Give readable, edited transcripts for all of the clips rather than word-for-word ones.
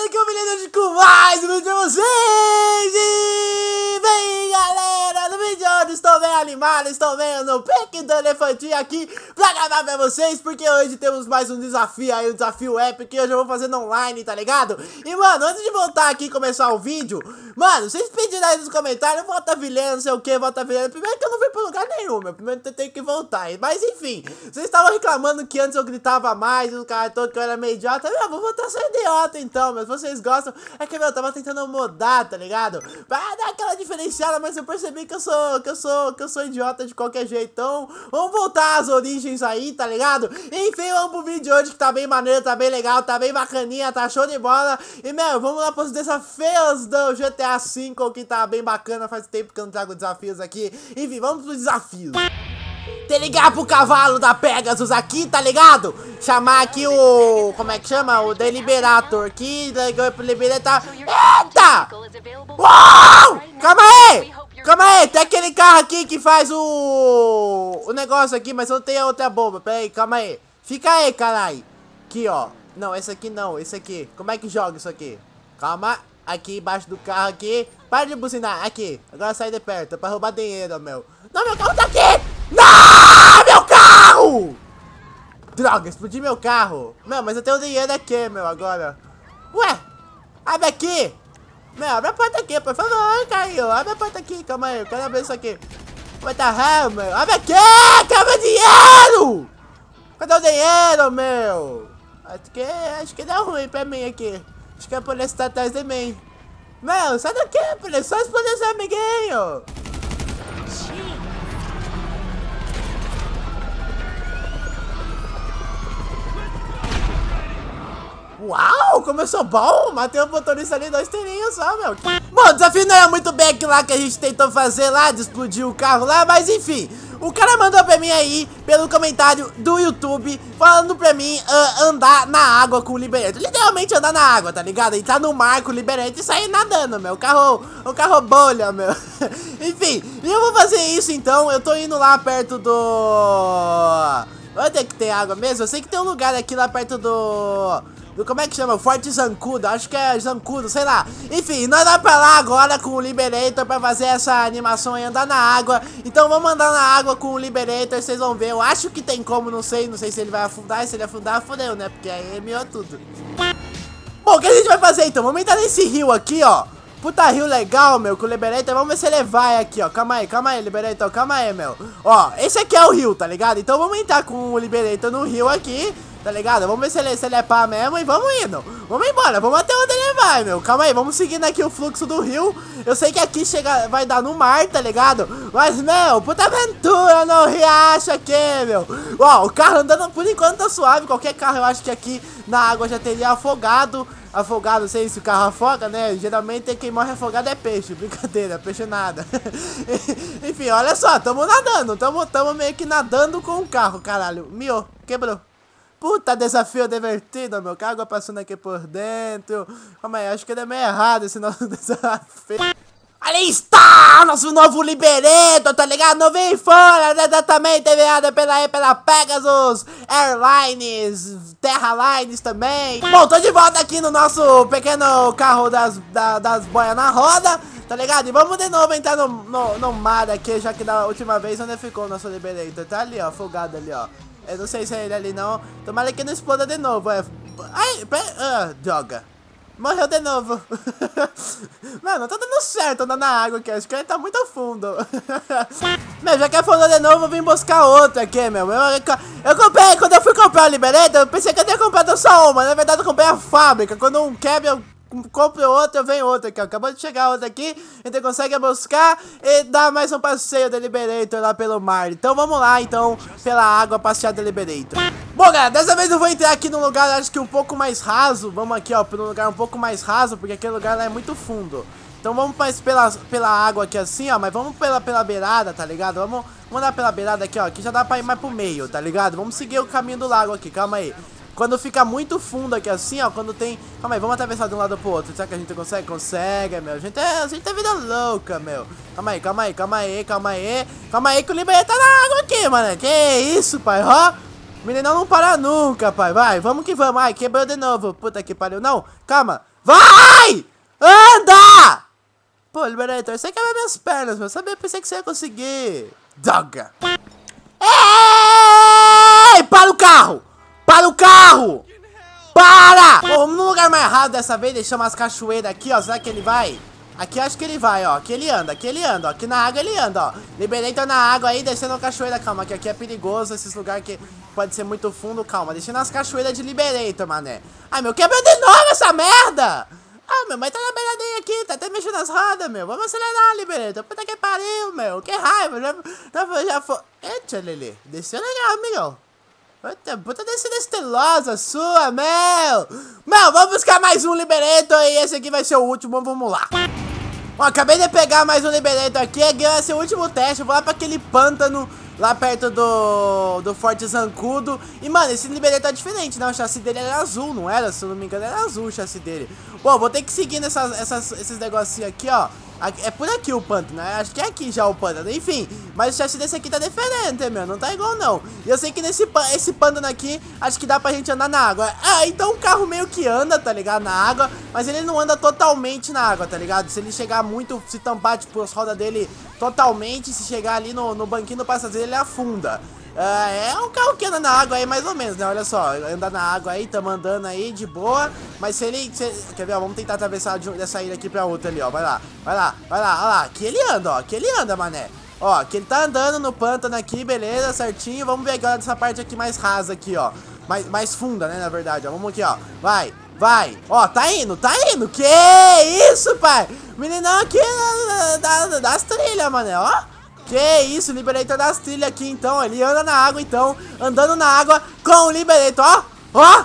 aqui é o Menino de com mais um vídeo pra vocês. E vem, galera, no vídeo de hoje estou bem animado, estou vendo o pique do elefantinho aqui pra gravar pra vocês, porque hoje temos mais um desafio aí, um desafio épico, que hoje eu vou fazer no online, tá ligado? E, mano, antes de voltar aqui e começar o vídeo, mano, vocês pediram aí nos comentários, volta vilena, não sei o que, volta vilena. Primeiro que eu não fui pra lugar nenhum, meu, primeiro eu tenho que voltar, mas enfim, vocês estavam reclamando que antes eu gritava mais, os caras todos que eu era meio idiota. Eu vou voltar a ser idiota então, mas vocês gostam. É que, meu, eu tava tentando mudar, tá ligado? Pra dar aquela diferenciada, mas eu percebi que eu sou idiota de qualquer jeito. Então, vamos voltar às origens aí, tá ligado? Enfim, vamos pro vídeo de hoje que tá bem maneiro, tá bem legal, tá bem bacaninha, tá show de bola. E, meu, vamos lá pros desafios do GTA V, que tá bem bacana. Faz tempo que eu não trago desafios aqui. Enfim, vamos pros desafios. Tem que ligar pro cavalo da Pegasus aqui, tá ligado? Chamar aqui o... como é que chama? O Deliberator aqui. Ligou pro Liberator. Eita! Uau! Calma aí! Calma aí, tem aquele carro aqui que faz o negócio aqui, mas eu não tenho a outra bomba. Pera aí, calma aí. Fica aí, caralho. Aqui, ó. Não, esse aqui não, esse aqui. Como é que joga isso aqui? Calma. Aqui embaixo do carro aqui. Para de buzinar. Aqui. Agora sai de perto pra roubar dinheiro, meu. Não, meu carro tá aqui! Não, meu carro! Droga, explodi meu carro. Meu, mas eu tenho dinheiro aqui, meu, agora. Ué, abre aqui. Meu, abre a porta aqui, por favor, Caio. Abre a porta aqui, calma aí, eu quero abrir isso aqui. What the hell, meu? Abre aqui, quero meu dinheiro! Cadê o dinheiro, meu? Acho que deu ruim pra mim aqui. Acho que a polícia tá atrás de mim. Meu, sai daqui, polícia, só explodir seu amiguinho. Uau, começou bom, matei o motorista ali, 2 tirinhos só, meu. Bom, o desafio não era muito bem aquilo lá que a gente tentou fazer lá, de explodir o carro lá, mas enfim. O cara mandou pra mim aí, pelo comentário do YouTube, falando pra mim andar na água com o Liberator. Literalmente andar na água, tá ligado? Entrar no mar com o Liberator e sair nadando, meu. O carro bolha, meu. Enfim, e eu vou fazer isso então, eu tô indo lá perto do... onde é que tem água mesmo? Eu sei que tem um lugar aqui lá perto do como é que chama? Forte Zancudo, acho que é Zancudo, sei lá. Enfim, nós vamos pra lá agora com o Liberator pra fazer essa animação aí, andar na água. Então vamos andar na água com o Liberator, vocês vão ver. Eu acho que tem como, não sei se ele vai afundar. E se ele afundar, fodeu, né? Porque aí miou tudo. Bom, o que a gente vai fazer então? Vamos entrar nesse rio aqui, ó. Puta rio legal, meu, com o Liberator. Vamos ver se ele vai aqui, ó. Calma aí, Liberator, calma aí, meu. Ó, esse aqui é o rio, tá ligado? Então vamos entrar com o Liberator no rio aqui, tá ligado? Vamos ver se ele é pá mesmo e vamos indo. Vamos embora, vamos até onde ele vai, meu. Calma aí, vamos seguindo aqui o fluxo do rio. Eu sei que aqui vai dar no mar, tá ligado? Mas, meu, puta aventura no riacho aqui, meu. Ó, o carro andando por enquanto tá suave. Qualquer carro eu acho que aqui na água já teria afogado. Afogado, não sei se o carro afoga, né? Geralmente quem morre afogado é peixe. Brincadeira, peixe nada. Enfim, olha só, tamo nadando. Tamo meio que nadando com o carro, caralho. Miou, quebrou. Puta desafio divertido, meu. Com a água passando aqui por dentro. Calma aí, acho que ele é meio errado esse nosso desafio. Ali está nosso novo Liberator, tá ligado? Não vem fora, exatamente enviado pela Pegasus Airlines, Terra Lines também. Bom, tô de volta aqui no nosso pequeno carro das boias na roda, tá ligado? E vamos de novo entrar no mar aqui, já que da última vez onde ficou o nosso Liberator. Tá ali, ó, afogado ali, ó. Eu não sei se é ele ali não. Tomara que não exploda de novo, é. Ai, pera, droga. Morreu de novo. Mano, não tá dando certo andar na água aqui. Acho que ele tá muito fundo. Meu, já que afundou de novo, eu vim buscar outro aqui, meu. Eu comprei, quando eu fui comprar o Liberator, eu pensei que eu tinha comprado só uma. Na verdade, eu comprei a fábrica. Quando um quebra, eu compro outro, vem outro aqui, ó. Acabou de chegar outro aqui. A gente consegue buscar e dar mais um passeio do Liberator lá pelo mar. Então vamos lá, então, pela água, passear do Liberator. Bom, galera, dessa vez eu vou entrar aqui num lugar, acho que um pouco mais raso. Vamos aqui, ó, pra um lugar um pouco mais raso, porque aquele lugar lá é muito fundo. Então vamos mais pela água aqui assim, ó. Mas vamos pela beirada, tá ligado? Vamos andar pela beirada aqui, ó. Aqui já dá pra ir mais pro meio, tá ligado? Vamos seguir o caminho do lago aqui, calma aí. Quando fica muito fundo aqui assim, ó, quando tem... Calma aí, vamos atravessar de um lado pro outro. Será que a gente consegue? Consegue, meu. A gente é vida louca, meu. Calma aí, calma aí, calma aí, calma aí. Calma aí que o Liberator tá na água aqui, mano. Que isso, pai, ó. Meninão não para nunca, pai. Vai, vamos que vamos. Ai, quebrou de novo. Puta que pariu. Não, calma. Vai! Anda! Pô, Liberator, você quebra minhas pernas, meu. Sabia, pensei que você ia conseguir. Droga. Ei! Para o carro! Para o carro! Para! Pô, vamos num lugar mais rápido dessa vez. Deixamos as cachoeiras aqui, ó. Será que ele vai? Aqui eu acho que ele vai, ó. Aqui ele anda, ó. Aqui na água ele anda, ó. Liberator na água aí, descendo a cachoeira. Calma, que aqui é perigoso. Esses lugares que pode ser muito fundo. Calma, descendo as cachoeiras de Liberator, mané. Ai, meu, quebrou de novo essa merda! Ah, meu, mas tá na beiradinha aqui, tá até mexendo as rodas, meu. Vamos acelerar, Liberator. Puta que pariu, meu. Que raiva. Já foi. Eita, Lelê. Desceu legal, amigão. Puta descida estilosa sua, meu. Meu, vamos buscar mais um Liberator e esse aqui vai ser o último. Vamos lá. Ó, acabei de pegar mais um Liberator aqui. Aqui vai ser o último teste. Eu vou lá pra aquele pântano lá perto do Forte Zancudo. E, mano, esse Liberator é diferente, né? O chassi dele era azul, não era? Se eu não me engano, era azul o chassi dele. Pô, vou ter que seguir esses negocinhos aqui, ó. É por aqui o pântano, né? Acho que é aqui já o pântano. Enfim, mas o chassi desse aqui tá diferente, meu. Não tá igual, não. E eu sei que esse pântano aqui, acho que dá pra gente andar na água. Ah, então o carro meio que anda, tá ligado? Na água. Mas ele não anda totalmente na água, tá ligado? Se ele chegar muito, se tampar, tipo, as rodas dele totalmente, se chegar ali no banquinho do passageiro, ele afunda. É um carro que anda na água aí, mais ou menos, né? Olha só, anda na água aí, tamo andando aí de boa. Mas se ele... quer ver, ó, vamos tentar atravessar dessa ilha aqui pra outra ali, ó. Vai lá, vai lá, vai lá, olha lá. Aqui ele anda, ó, aqui ele anda, mané. Ó, aqui ele tá andando no pântano aqui, beleza, certinho. Vamos ver agora dessa parte aqui mais rasa aqui, ó. Mais funda, né, na verdade, ó. Vamos aqui, ó, vai. Vai, ó, tá indo, Que isso, pai? Meninão aqui das trilhas, mané, ó. Que isso, Liberator das trilhas aqui, então. Ele anda na água, então. Andando na água com o Liberator, ó. Ó.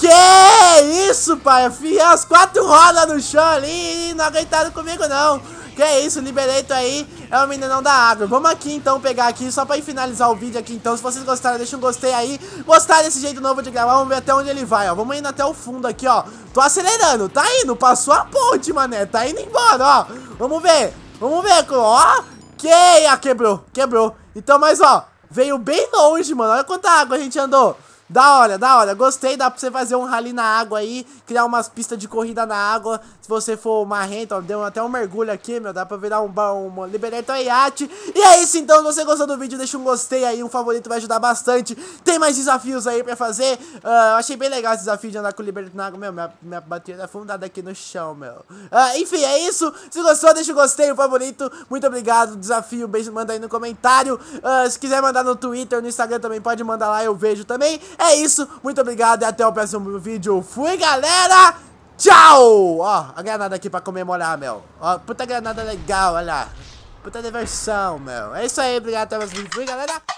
Que isso, pai. Eu fiz as 4 rodas no chão ali e não aguentaram comigo, não. Que isso, Liberator aí é o meninão da água. Vamos aqui, então, pegar aqui, só pra ir finalizar o vídeo aqui, então. Se vocês gostaram, deixa um gostei aí. Gostaram desse jeito novo de gravar, vamos ver até onde ele vai, ó. Vamos indo até o fundo aqui, ó. Tô acelerando, tá indo. Passou a ponte, mané. Tá indo embora, ó. Vamos ver, ó. Quebrou. Então, mas ó, veio bem longe, mano. Olha quanta água a gente andou. Da hora, gostei, dá pra você fazer um rally na água aí, criar umas pistas de corrida na água, se você for marrento, ó, deu até um mergulho aqui, meu, dá pra virar um Liberator iate. E é isso, então, se você gostou do vídeo, deixa um gostei aí, um favorito vai ajudar bastante. Tem mais desafios aí pra fazer, achei bem legal esse desafio de andar com o Liberator na água, meu, minha bateria é afundada aqui no chão, meu. Enfim, é isso, se gostou, deixa um gostei, um favorito, muito obrigado, desafio, beijo, manda aí no comentário, se quiser mandar no Twitter, no Instagram também, pode mandar lá, eu vejo também. É isso, muito obrigado e até o próximo vídeo. Fui, galera! Tchau! Ó, a granada aqui pra comemorar, meu. Ó, puta granada legal, olha lá. Puta diversão, meu. É isso aí, obrigado, até o próximo vídeo. Fui, galera!